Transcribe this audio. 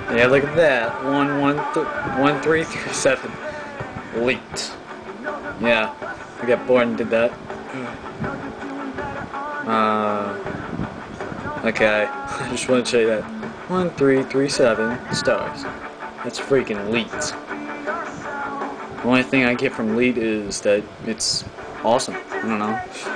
Yeah, look at that. 1337. Leaked. Yeah, I got bored and did that. Okay. I just want to show you that. 1337 stars. That's freaking leaked. The only thing I get from lead is that it's awesome. I don't know.